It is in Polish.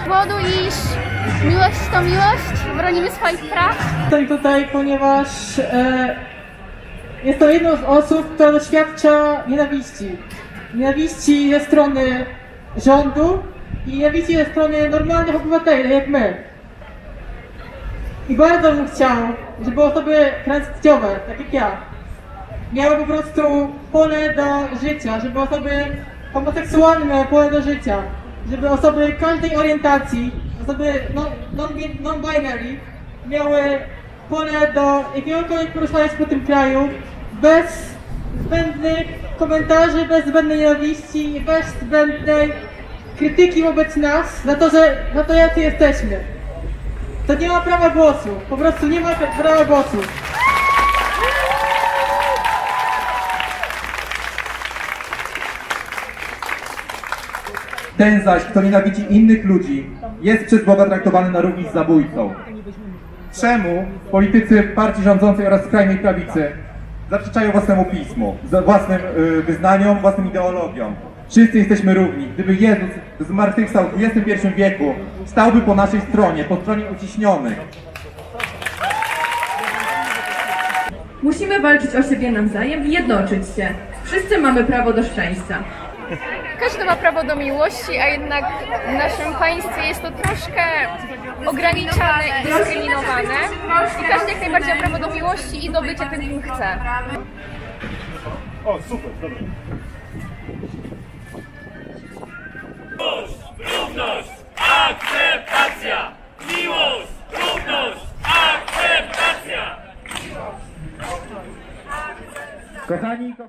powodu, iż miłość to miłość, bronimy swoich praw. Jestem tutaj, ponieważ jestem jedną z osób, która doświadcza nienawiści. Nienawiści ze strony rządu i nienawiści ze strony normalnych obywateli, jak my. I bardzo bym chciał, żeby osoby transpłciowe, tak jak ja, miały po prostu pole do życia, żeby osoby homoseksualne miały pole do życia, żeby osoby każdej orientacji, osoby non-binary miały pole do jakiegokolwiek poruszania się po tym kraju bez zbędnych komentarzy, bez zbędnej nienawiści i bez zbędnej krytyki wobec nas za to jacy jesteśmy. To nie ma prawa głosu, po prostu nie ma prawa głosu. Ten zaś, kto nienawidzi innych ludzi, jest przez Boga traktowany na równi z zabójcą. Czemu politycy partii rządzącej oraz skrajnej prawicy zaprzeczają własnemu pismu, własnym wyznaniom, własnym ideologiom? Wszyscy jesteśmy równi. Gdyby Jezus zmartwychwstał w XXI wieku, stałby po naszej stronie, po stronie uciśnionych. Musimy walczyć o siebie nawzajem i jednoczyć się. Wszyscy mamy prawo do szczęścia. Każdy ma prawo do miłości, a jednak w naszym państwie jest to troszkę ograniczane i dyskryminowane. I każdy jak najbardziej ma prawo do miłości i do bycia tym, kim chce. O, super, dobra. Równość, akceptacja! Miłość, równość, akceptacja! Kochani,